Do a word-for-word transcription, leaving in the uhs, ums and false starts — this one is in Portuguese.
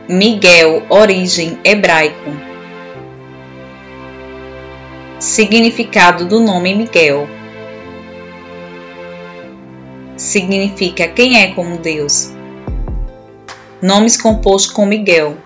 Miguel, origem hebraico. Significado do nome Miguel. Significa quem é como Deus. Nomes compostos com Miguel.